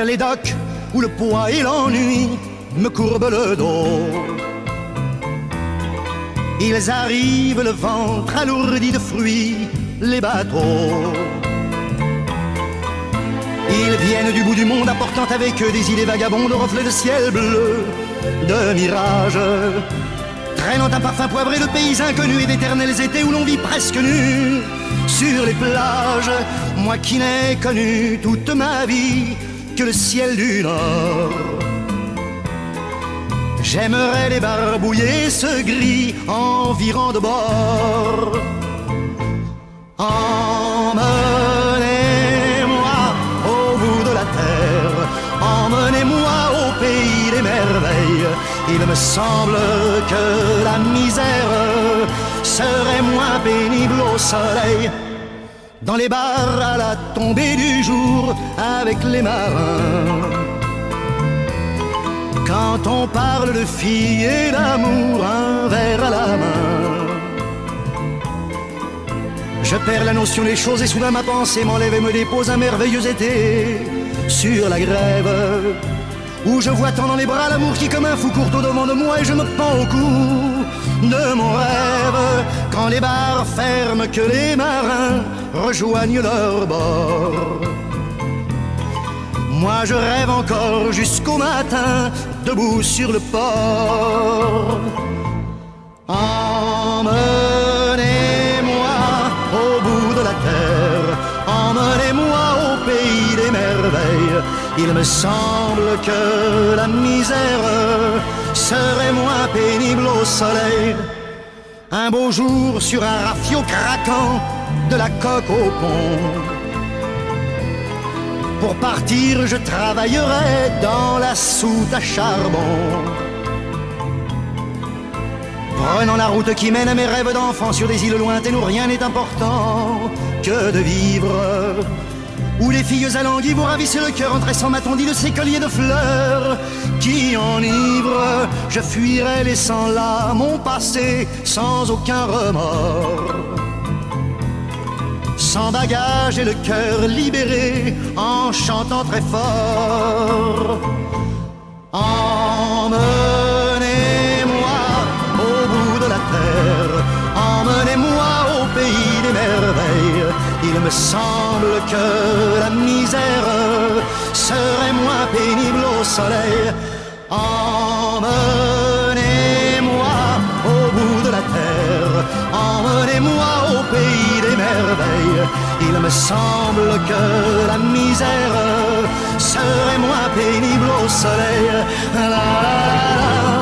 les docks où le poids et l'ennui me courbent le dos. Ils arrivent le ventre alourdi de fruits, les bateaux. Ils viennent du bout du monde apportant avec eux des idées vagabondes, reflets de ciel bleu, de mirages, traînant un parfum poivré de pays inconnus et d'éternels étés où l'on vit presque nu sur les plages. Moi qui n'ai connu toute ma vie que le ciel du Nord, j'aimerais débarbouiller ce gris environ de bord. Emmenez-moi au bout de la terre, emmenez-moi au pays des merveilles. Il me semble que la misère serait moins pénible au soleil, dans les bars à la tombée du jour avec les marins. Quand on parle de filles et d'amour, un verre à la main, je perds la notion des choses et soudain ma pensée m'enlève et me dépose un merveilleux été sur la grève, où je vois tant dans les bras l'amour qui comme un fou court au devant de moi et je me pends au cou de mon rêve. Quand les bars ferment, que les marins rejoignent leur bord, moi je rêve encore jusqu'au matin, debout sur le port. Emmenez-moi au bout de la terre, emmenez-moi au pays des merveilles. Il me semble que la misère serait moins pénible au soleil. Un beau jour sur un rafio craquant, de la coque au pont. Pour partir, je travaillerai dans la soute à charbon, prenant la route qui mène à mes rêves d'enfant sur des îles lointaines où rien n'est important que de vivre, où les filles alanguies vous ravissent le cœur en tressant ma tondie de ces colliers de fleurs qui enivrent. Je fuirai laissant là mon passé sans aucun remords, sans bagage et le cœur libéré, en chantant très fort. Emmenez-moi au bout de la terre, emmenez-moi au pays des merveilles. Il me semble que la misère serait moins pénible au soleil. Emmenez-moi au bout de la terre, emmenez-moi au pays des merveilles. Il me semble que la misère serait moins pénible au soleil. La, la, la, la.